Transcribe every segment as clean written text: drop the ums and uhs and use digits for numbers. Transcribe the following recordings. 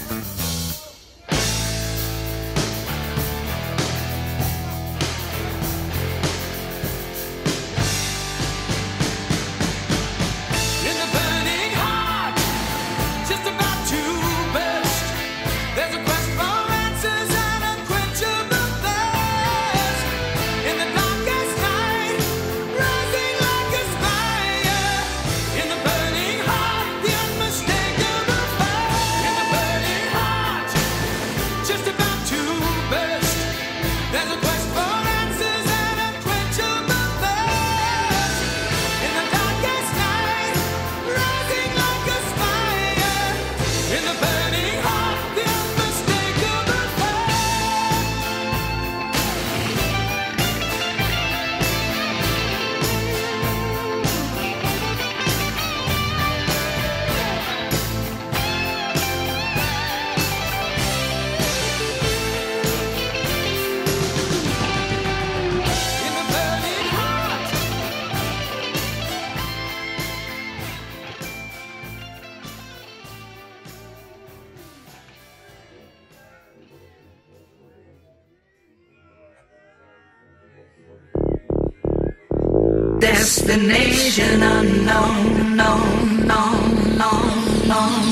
Destination unknown, known, known, known, known.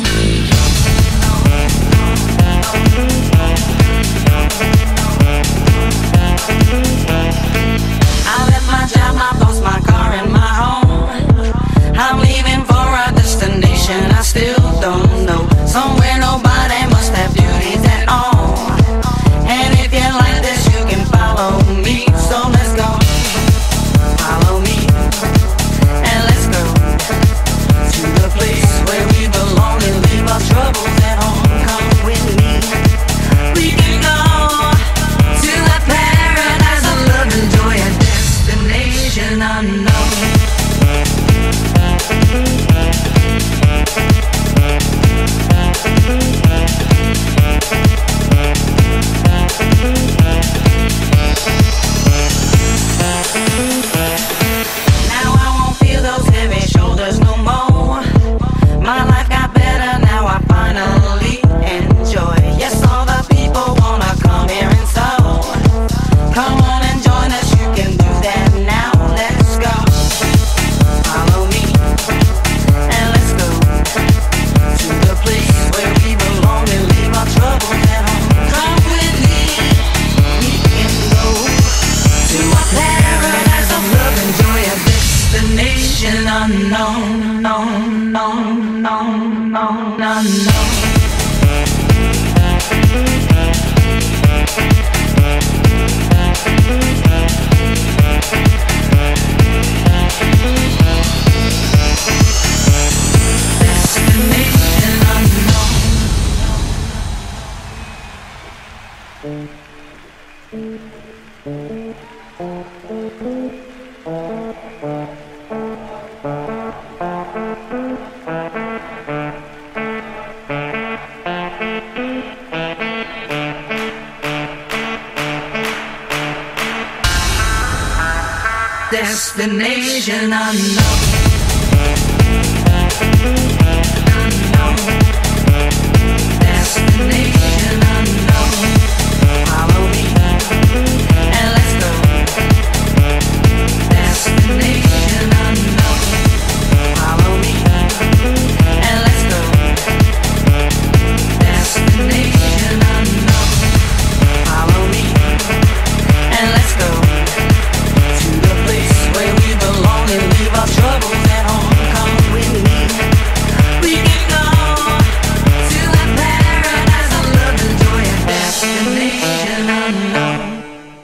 I left my job, my boss, my car, and my home. I'm leaving for a destination I still don't know. Somewhere nobody must have duties at all. And if you like this, you can follow me. So let's go. Follow me, and let's go to the place where we belong and leave our troubles at home. Come with me. We can go to a paradise of love and joy, a destination unknown. Unknown, known, known, known, known, unknown. Destination unknown. Destination unknown. Unknown. Destination unknown. Follow me, and let's go. Destination unknown. Follow me, and let's go. Destination unknown. Follow me, and let's go. Where we belong and leave our troubles at home. Come with me. We can go to a paradise of love and joy, a destination unknown.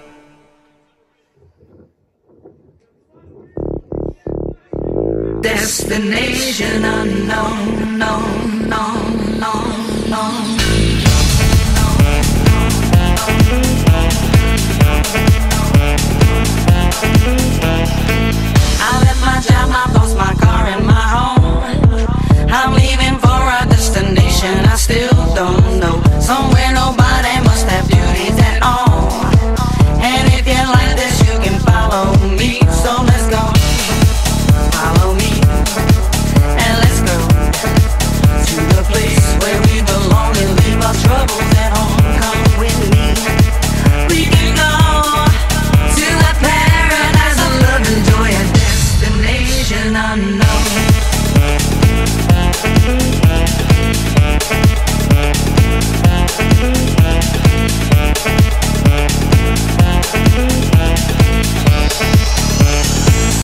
Destination unknown, known, known, known, known. I left my job, my boss, my car, and my home. I'm leaving for a destination I still don't know. Somewhere nobody must have duties at all. And if you like this, you can follow me. So let's go. Follow me, and let's go to the place where we belong and leave our unknown.